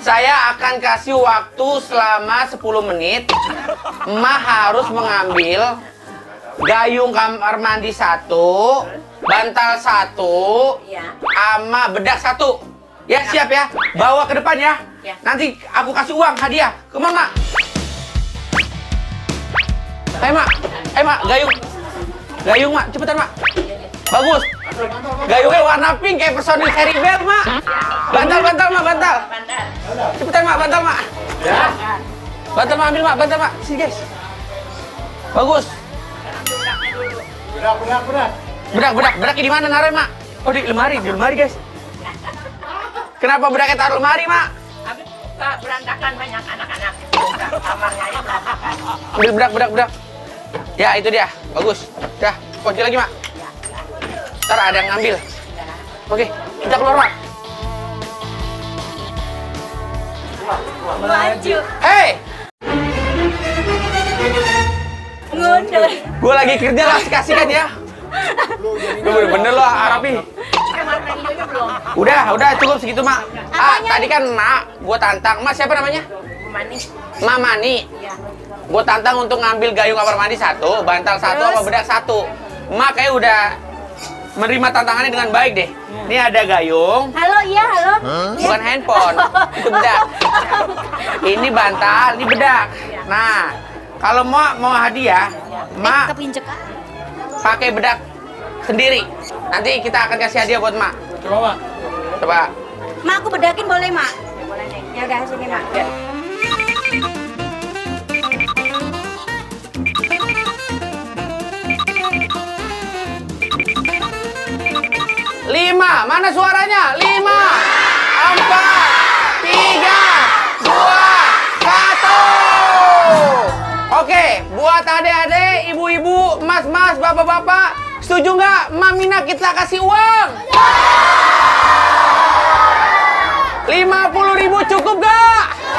Saya akan kasih waktu selama 10 menit. Emak harus mengambil gayung kamar mandi 1, bantal 1, sama bedak 1. Ya, siap ya. Bawa ke depan ya. Nanti aku kasih uang hadiah. Ke Mama. Ayo, Mak, gayung. Gayung, Mak, cepetan, Mak. Bagus. Gayungnya warna pink kayak personil Haribel, Mak. Bantal, Mak, bantal. Cepetan, Mak, bantal, Mak. Bantal, Mak, ambil, Mak, bantal, Mak. Sini, guys. Bagus. Bedak di mana naruh, Mak? Oh, di lemari, guys. Kenapa bedaknya taruh lemari, Mak? Habis berantakan banyak anak-anak. Kamarnya ya berantakan. Ambil bedak. Ya, itu dia. Bagus. Dah, kunci lagi, Mak. Ntar ada yang ngambil. Oke, kita keluar, Mak. Maju. Hei! Mundur. Gue lagi kerja lah, kasihkan ya. Bener lo, Arabi. Kamar mandinya belum. Udah cukup segitu, Mak. Tadi kan Mak, gue tantang. Mak siapa namanya? Manis. Mamani. Iya. Gue tantang untuk ngambil gayung kamar mandi 1, bantal 1, sama bedak 1. Mak kayak udah menerima tantangannya dengan baik deh. Ini ada gayung. Halo, iya, halo. Bukan handphone, itu bedak. Ini bantal, ini bedak. Nah, kalau mau hadiah, Mak pakai bedak sendiri. Nanti kita akan kasih hadiah buat Mak. Coba, Mak. Coba. Mak, aku bedakin boleh, Mak? Boleh nih. Ya udah, sini, Mak. Ya. 5, mana suaranya? 5, 4, 3, 2, 1. Oke, buat adik-adik, ibu-ibu, mas-mas, bapak-bapak, setuju nggak? Mamina kita kasih uang. 50.000 cukup nggak?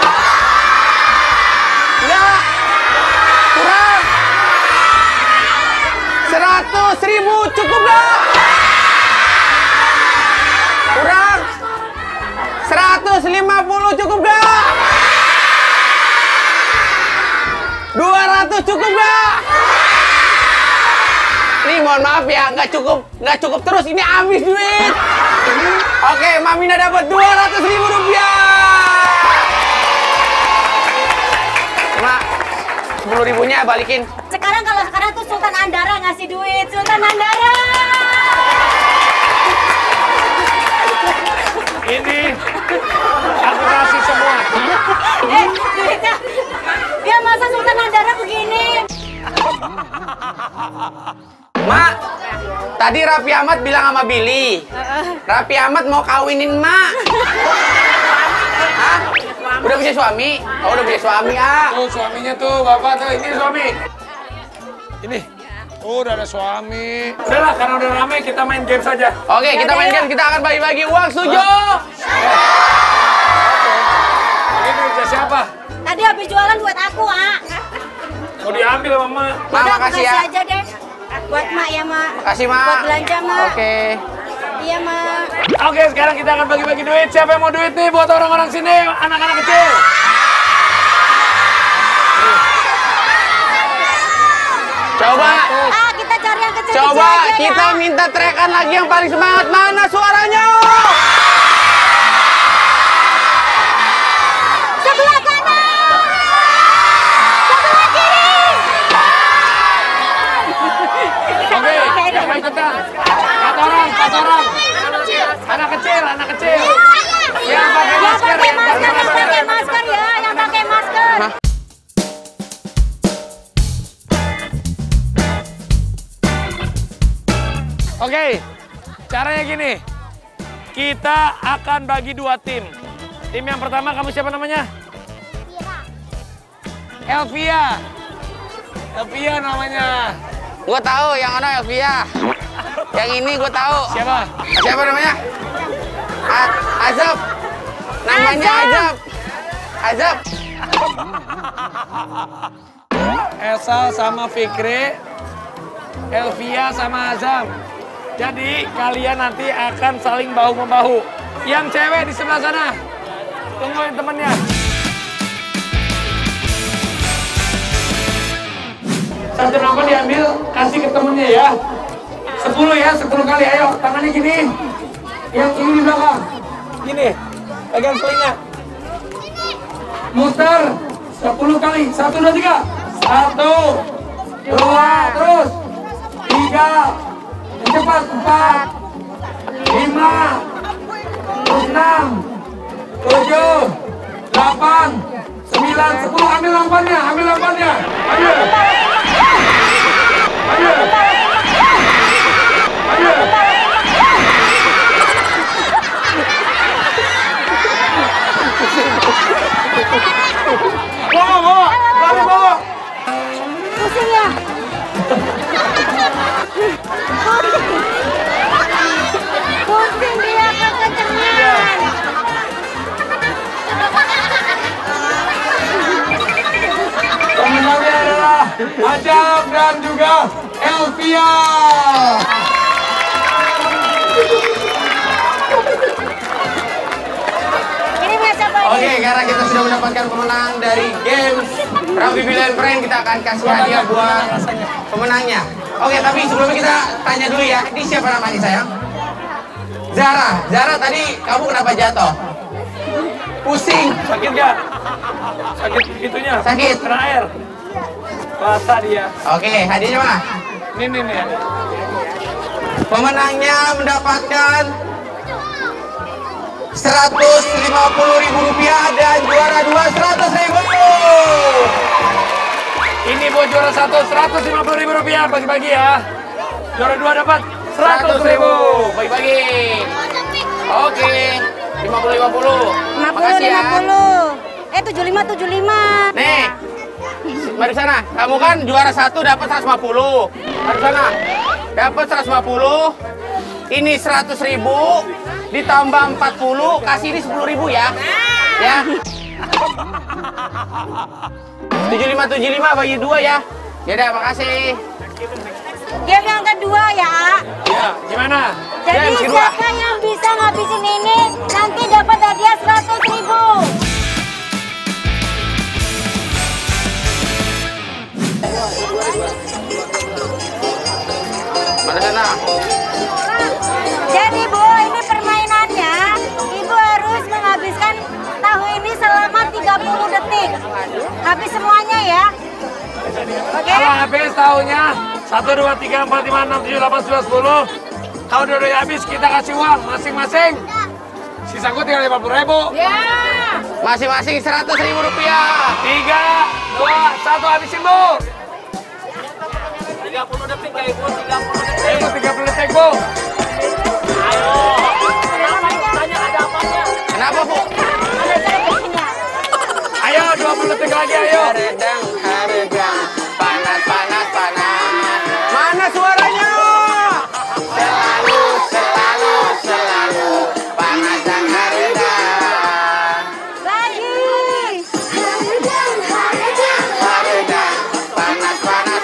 Nggak? Kurang? 100.000 cukup nggak? Kurang? 150 cukup gak? 200 cukup gak? Nih mohon maaf ya, nggak cukup terus, ini habis duit. Oke, Mamina dapat 200.000 rupiah. Mak, 10.000-nya balikin. Sekarang tuh Sultan Andara ngasih duit. Sultan Andara. Ini aku kasih semua. Duitnya. Ya masa Sultan Andara begini? Mak, tadi Raffi Ahmad bilang sama Billy. Raffi Ahmad mau kawinin Mak. Hah? Udah punya suami? Oh, udah punya suami, ah. Tuh suaminya tuh, Bapak tuh, ini suami. Ini. Oh, udah ada suami. Udahlah, karena udah ramai kita main game saja. Oke, kita main game, kita akan bagi-bagi uang, setuju? Ini duitnya siapa? Tadi habis jualan buat aku, ah. Mau diambil sama Mak. Mak, Udah, makasih ya. aja deh. Buat Mak ya, Mak. Makasih, Mak. Buat belanja, Mak. Oke. Iya, Mak. Oke, sekarang kita akan bagi-bagi duit. Siapa yang mau duit nih buat orang-orang sini, anak-anak kecil? Coba. Kita cari yang kecil-kecil Coba aja, kita ya. minta teriakan lagi yang paling semangat. Mana suaranya? Sebelah kanan. Sebelah kiri. Oke, yang mau ikutan? 4 orang. Anak kecil. Yang pakai masker, Yang pakai masker ya, yang pakai masker. Oke, caranya gini. Kita akan bagi 2 tim. Tim yang pertama, kamu siapa namanya? Elvia. Elvia namanya. Gue tahu yang mana Elvia. Yang ini gue tahu. Siapa? Siapa namanya? Azab. Namanya Azab. Azab. Esa sama Fikri, Elvia sama Azam. Jadi kalian nanti akan saling bahu-membahu. Yang cewek di sebelah sana. Tungguin temennya. Satu nama diambil, kasih ke temennya ya. 10 ya, 10 kali. Ayo, tangannya gini. Yang ini di belakang. Gini, pegang telinga. Muter 10 kali. 1, 2, 3. 1, 2, terus. 3. Cepat, 4. 5. Terus 6. 7. 8. 9, 10. Ambil lampannya, ambil lampannya. Ayo. Ayo. Ayo. Bawa, bawa. Pusing ya? Pusing dia kekencengan. Pemenangnya adalah Ajam dan juga Elvia. Ini biasa Pak. Oke, karena kita sudah mendapatkan pemenang dari games Raffi Bilal Friend, kita akan kasih hadiah buat pemenangnya. Oke, tapi sebelumnya kita tanya dulu ya, ini siapa namanya sayang? Zara. Zara, tadi kamu kenapa jatuh? Pusing. Sakit gak? Sakit itunya? Sakit. Kena air. Basah dia. Oke, hadiahnya mana? Nih. Pemenangnya mendapatkan Rp150.000 dan juara 2 100.000. Ini buat juara 1 Rp150.000 bagi-bagi ya. Juara 2 dapat 100.000. Bagi-bagi. Oke, 50-50. Makasih ya. 50. 75. Nih, mari sana. Kamu kan juara 1 dapat 150. Mari sana. Dapat 150. Ini 100.000 ditambah 40, kasih ini 10.000 ya. Ya. 75 bagi 2 ya. Ya udah, makasih. Game yang kedua ya. Ya, gimana? Jadi Game kedua. siapa yang bisa ngabisin ini nanti dapat hadiah 100.000. Mana sana? Jadi Bu, ini permainannya. Ibu harus menghabiskan tahu ini selama 30 detik. Habis semuanya ya. Oke? Kalau habis tahunya 1, 2, 3, 4, 5, 6, 7, 8, 9, 10. Kalau udah habis kita kasih uang masing-masing. Sisa gue tinggal 50.000. Ya. Masing-masing 100.000 rupiah. 3, 2, 1 habisin Bu. 30 detik ya Ibu, 30 detik. Itu 30 detik Bu. Ayo. Kenapa Ibu tanya ada apanya? Kenapa, Bu? Ada ceknya. Ayo 20 detik lagi ayo. Haredang, panas. Mana suaranya? Selalu panas dan haredang. Lagi. Haredang, panas.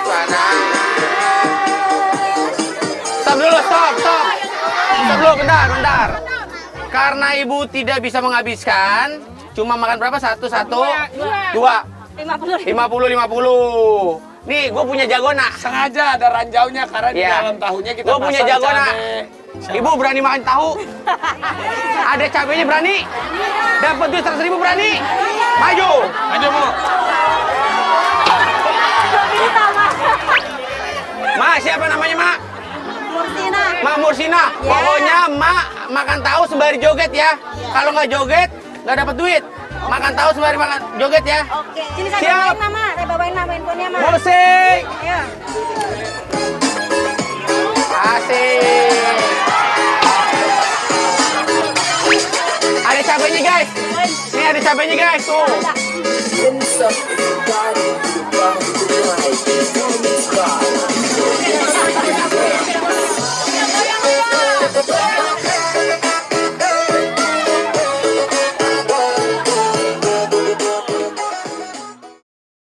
Stop dulu, stop. Stop dulu, bentar. Karena Ibu tidak bisa menghabiskan, cuma makan berapa? 1, 2. 50. 50. Nih, gue punya jagona. Sengaja ada ranjaunya karena di Iya. dalam tahunya kita Gue punya pasang jagona. cabai. Ibu berani makan tahu? Ada cabenya berani? Dapat duit 100.000 berani? Maju. Ayo Bu. Ma, siapa namanya, Ma? Mursina. Ma Mursina. Pokoknya Ma makan tahu sembari joget ya. Kalau nggak joget, nggak dapat duit. Makan tahu sembari makan joget ya. Oke. Sini saya Siap. bawain Mama. Saya bawain nama handphonenya Mama. Musik. Ayo. Asik. Ada cabenya guys. Nih ada cabenya guys. Tuh. Ada.